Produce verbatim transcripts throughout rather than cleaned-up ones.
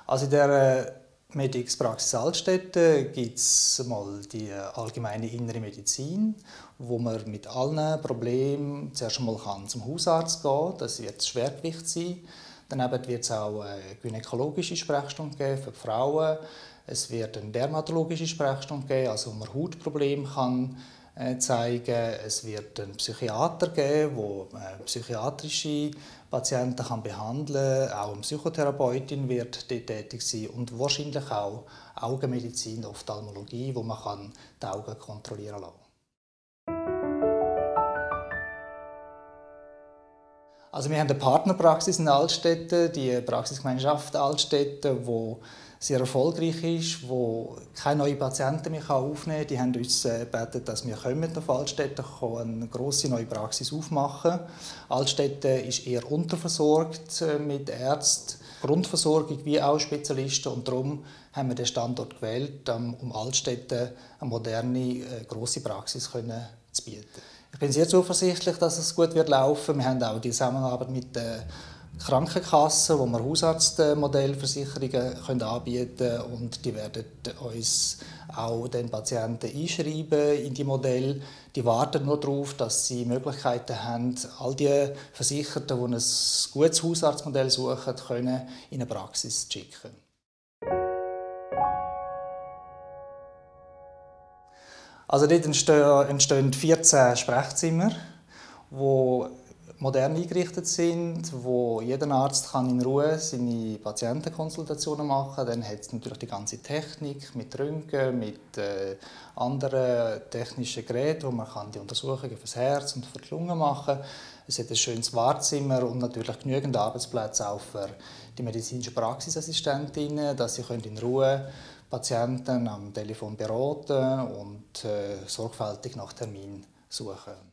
Also in der Medix-Praxis Altstätten gibt es mal die allgemeine innere Medizin, wo man mit allen Problemen zuerst einmal zum Hausarzt gehen kann. Das wird das Schwergewicht sein. Daneben wird es auch eine gynäkologische Sprechstunde geben für die Frauen. Es wird eine dermatologische Sprechstunde geben, also wo man Hautprobleme kann zeigen. Es wird einen Psychiater geben, der psychiatrische Patienten kann behandeln kann. Auch eine Psychotherapeutin wird dort tätig sein und wahrscheinlich auch Augenmedizin, Ophthalmologie, wo man die Augen kontrollieren lassen kann. Also wir haben eine Partnerpraxis in Altstätten, die Praxisgemeinschaft Altstätten, die sehr erfolgreich ist, die keine neuen Patienten mehr aufnehmen kann. Die haben uns gebeten, dass wir auf Altstätten eine grosse neue Praxis aufmachen können. Altstätten ist eher unterversorgt mit Ärzten, Grundversorgung wie auch Spezialisten. Und darum haben wir den Standort gewählt, um Altstätten eine moderne, grosse Praxis zu bieten. Ich bin sehr zuversichtlich, dass es gut wird laufen. Wir haben auch die Zusammenarbeit mit den Krankenkassen, wo wir Hausarztmodellversicherungen anbieten können. Und die werden uns auch den Patienten einschreiben in die Modelle. Die warten nur darauf, dass sie Möglichkeiten haben, all die Versicherten, die ein gutes Hausarztmodell suchen, können in eine Praxis zu schicken. Also dort entstehen vierzehn Sprechzimmer, die modern eingerichtet sind, wo jeder Arzt kann in Ruhe seine Patientenkonsultationen machen kann. Dann hat es natürlich die ganze Technik mit Röntgen, mit äh, anderen technischen Geräten, wo man kann die Untersuchungen für das Herz und für die Lunge machen kann. Es hat ein schönes Wartezimmer und natürlich genügend Arbeitsplätze auch für die medizinische Praxisassistentinnen, dass sie in Ruhe Patienten am Telefon beraten und äh, sorgfältig nach Termin suchen können.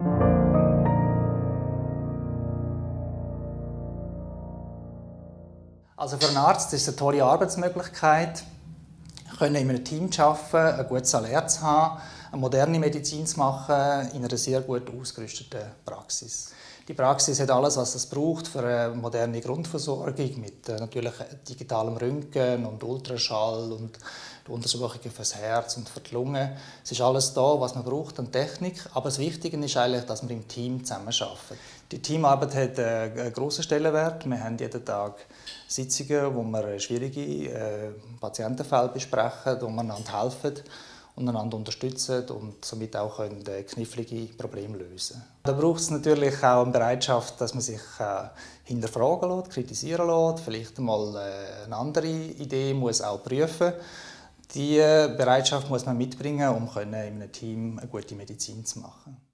Also für einen Arzt ist es eine tolle Arbeitsmöglichkeit, in einem Team zu arbeiten, ein gutes Salär zu haben, eine moderne Medizin zu machen in einer sehr gut ausgerüsteten Praxis. Die Praxis hat alles, was es braucht für eine moderne Grundversorgung mit äh, natürlich digitalem Röntgen und Ultraschall und Untersuchungen für das Herz und für die Lunge. Es ist alles da, was man braucht an Technik. Aber das Wichtige ist eigentlich, dass wir im Team zusammenarbeiten. Die Teamarbeit hat einen grossen Stellenwert. Wir haben jeden Tag Sitzungen, wo wir schwierige äh, Patientenfälle besprechen, wo wir einander helfen und einander unterstützen und somit auch können knifflige Probleme lösen können. Da braucht es natürlich auch eine Bereitschaft, dass man sich äh, hinterfragen lässt, kritisieren lässt, vielleicht mal äh, eine andere Idee muss auch prüfen. Diese Bereitschaft muss man mitbringen, um in einem Team eine gute Medizin zu machen.